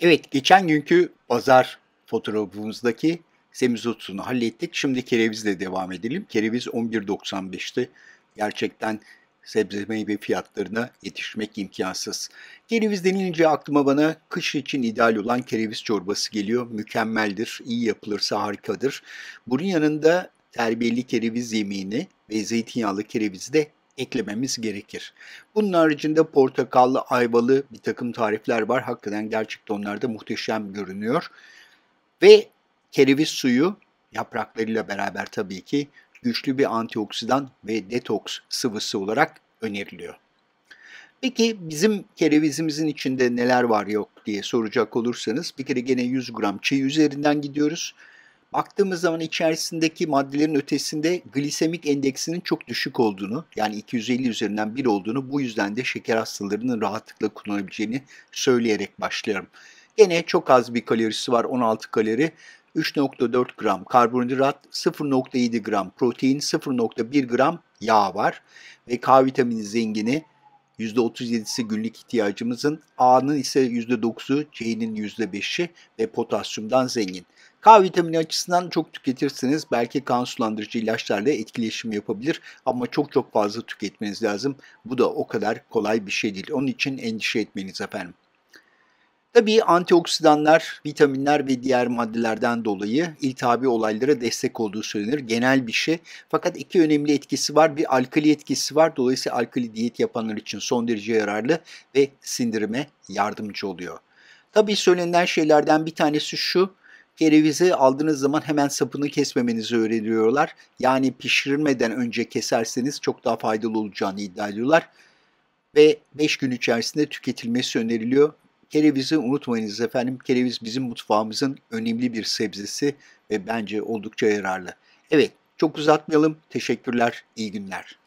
Evet, geçen günkü pazar fotoğrafımızdaki semizotunu hallettik. Şimdi kerevizle devam edelim. Kereviz 11,95'ti. Gerçekten sebze meyve fiyatlarına yetişmek imkansız. Kereviz denilince aklıma bana kış için ideal olan kereviz çorbası geliyor. Mükemmeldir, iyi yapılırsa harikadır. Bunun yanında terbiyeli kereviz yemeğini ve zeytinyağlı kerevizi de eklememiz gerekir. Bunun haricinde portakallı, ayvalı bir takım tarifler var. Hakikaten gerçekten onlar da muhteşem görünüyor. Ve kereviz suyu yapraklarıyla beraber tabii ki güçlü bir antioksidan ve detoks sıvısı olarak öneriliyor. Peki bizim kerevizimizin içinde neler var yok diye soracak olursanız bir kere gene 100 gram çiğ üzerinden gidiyoruz. Baktığımız zaman içerisindeki maddelerin ötesinde glisemik endeksinin çok düşük olduğunu, yani 250 üzerinden 1 olduğunu, bu yüzden de şeker hastalarının rahatlıkla kullanabileceğini söyleyerek başlıyorum. Gene çok az bir kalorisi var, 16 kalori, 3,4 gram karbonhidrat, 0,7 gram protein, 0,1 gram yağ var ve K vitamini zengini. %37'si günlük ihtiyacımızın, A'nın ise %9'u, C'nin %5'i ve potasyumdan zengin. K vitamini açısından çok tüketirseniz belki kan sulandırıcı ilaçlarla etkileşim yapabilir ama çok çok fazla tüketmeniz lazım. Bu da o kadar kolay bir şey değil. Onun için endişe etmeniz efendim. Tabii antioksidanlar, vitaminler ve diğer maddelerden dolayı iltihabi olaylara destek olduğu söylenir. Genel bir şey. Fakat iki önemli etkisi var. Bir alkali etkisi var. Dolayısıyla alkali diyet yapanlar için son derece yararlı ve sindirime yardımcı oluyor. Tabii söylenen şeylerden bir tanesi şu. Kerevizi aldığınız zaman hemen sapını kesmemenizi öğreniyorlar. Yani pişirilmeden önce keserseniz çok daha faydalı olacağını iddia ediyorlar ve 5 gün içerisinde tüketilmesi öneriliyor. Kerevizi unutmayınız efendim. Kereviz bizim mutfağımızın önemli bir sebzesi ve bence oldukça yararlı. Evet, çok uzatmayalım. Teşekkürler, iyi günler.